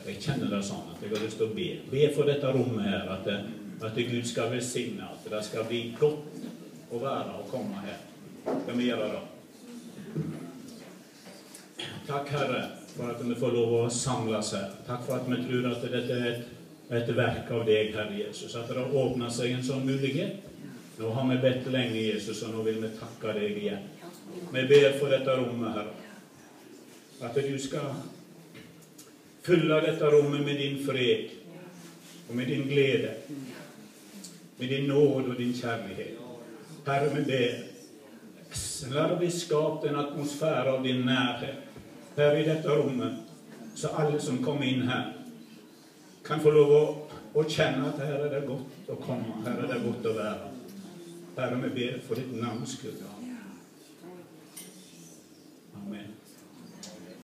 Jeg kjenner det sånn at jeg har lyst til å be. Be for dette rommet her, at Gud skal velsigne, at det skal bli godt å være og komme her. Skal vi gjøre det? Takk, Herre, for at vi får lov å samles her. Takk for at vi tror at dette er et verk av deg, Herre Jesus. At det åpner seg en sånn mulighet. Nå har vi bedt lenge, Jesus, og nå vil vi takke deg igjen. Vi ber for dette rommet, Herre. At du skal fylle dette rommet med din fred, og med din glede, med din nåd og din kjærlighet. Herre, vi ber, la det bli skapt en atmosfære av din nærhet her i dette rommet, så alle som kommer inn her kan få lov å kjenne at her er det godt å komme, her er det godt å være. Herre, vi ber for ditt navns skyld. Amen.